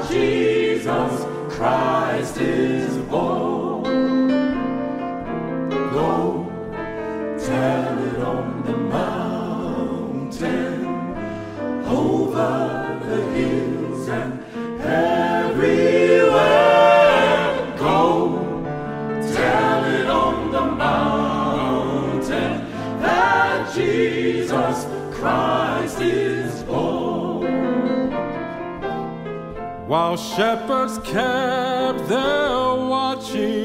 Jesus Christ is born. Go tell it on the mountain, over the hills and everywhere. Go tell it on the mountain that Jesus Christ is born. While shepherds kept their watching